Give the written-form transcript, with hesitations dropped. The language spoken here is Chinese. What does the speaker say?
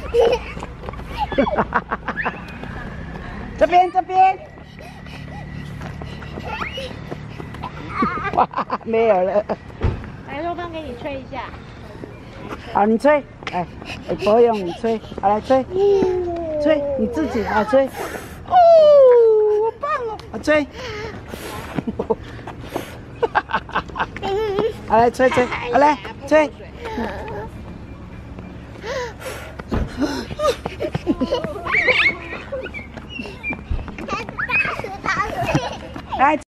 这边这边，哇，没有了。 来，肉棒给你吹一下。 好，你吹，哎，不用你吹，好来吹，吹你自己啊吹。哦，好棒哦，好吹。好来吹吹，好来吹。来。